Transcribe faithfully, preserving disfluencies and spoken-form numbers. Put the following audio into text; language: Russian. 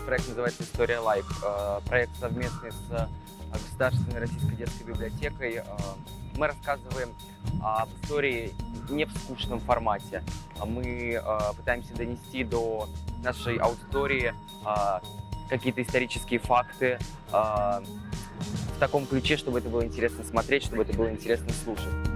проект называется «История Лайк». Проект совместный с Государственной российской детской библиотекой. Мы рассказываем об истории не в скучном формате. Мы пытаемся донести до нашей аудитории какие-то исторические факты в таком ключе, чтобы это было интересно смотреть, чтобы это было интересно слушать.